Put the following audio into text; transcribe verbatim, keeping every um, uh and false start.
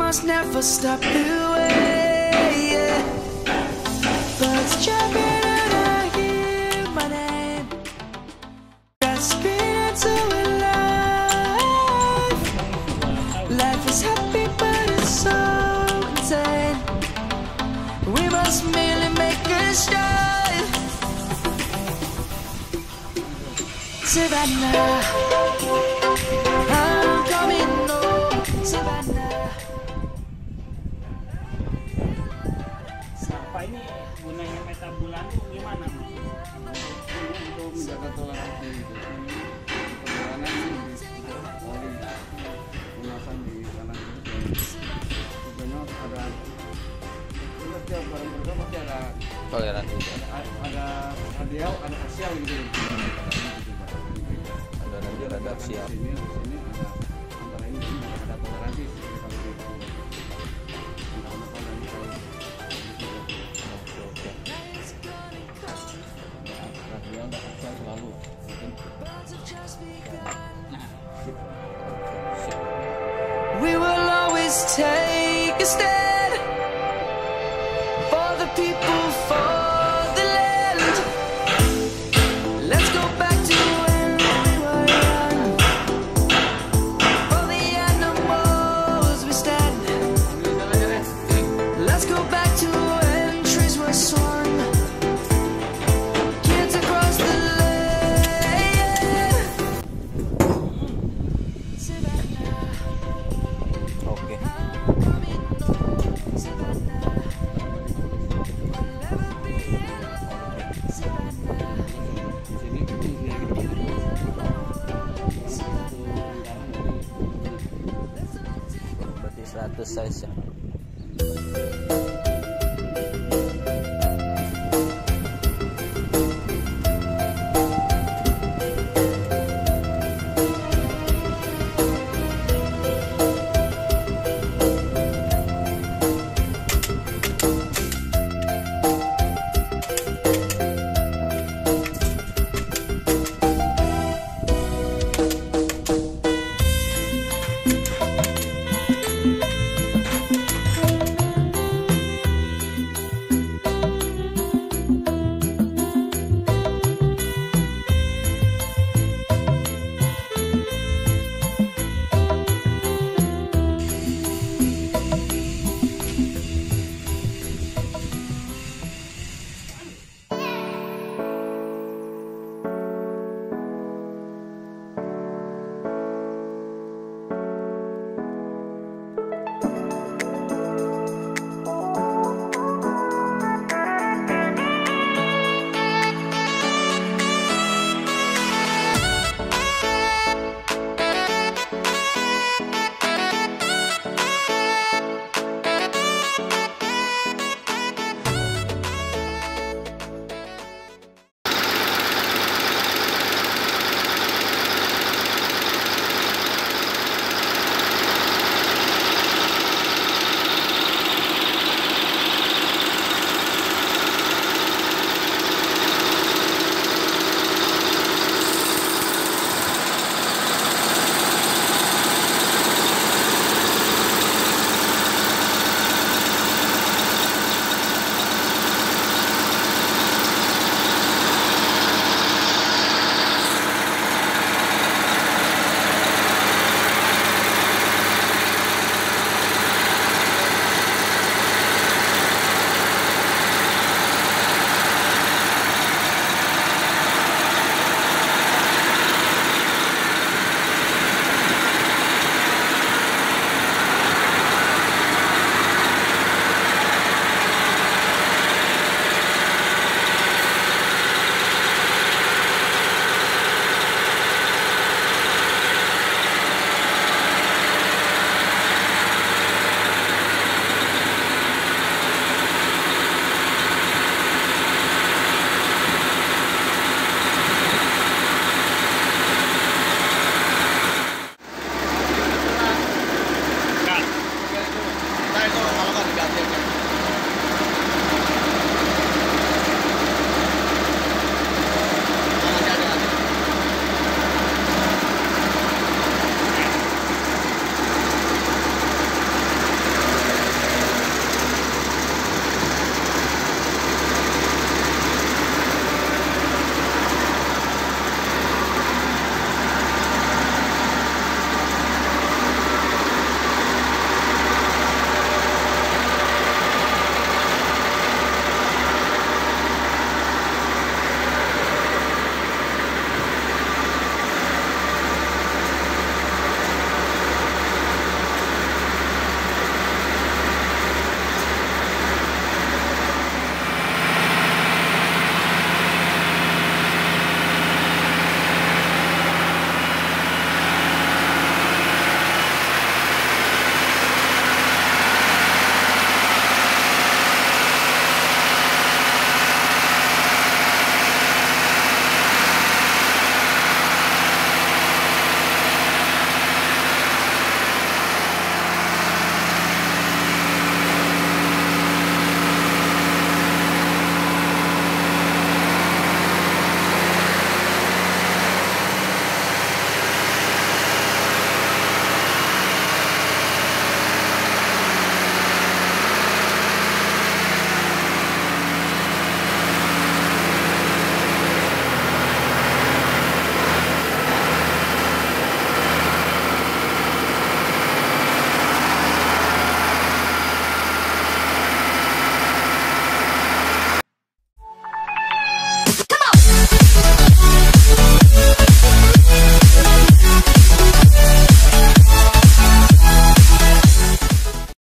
must never stop the way, yeah. Birds chirping and I hear my name, grasping into life. Life is happy but it's so insane. We must merely make a start. Savannah, I'm coming home, Savannah. Apa ini gunanya peta bulan itu gimana? Untuk menjaga toleransi itu. Perjalanan di oli lunasan di sana tujuannya ada setiap barang berharga pasti ada toleransi, ada ada hadiah, ada spesial gitu. ada nanti ada siap. Di sini, di sini ada antara ini ada toleransi kalau di antara dan kalau radio ada spesial selalu. We will always take a stand for the people, for the land. Let's go back to when we were young. For the animals we stand. Let's go back to when trees were swung. Kids across the land. Oke. Berarti seratus size ya.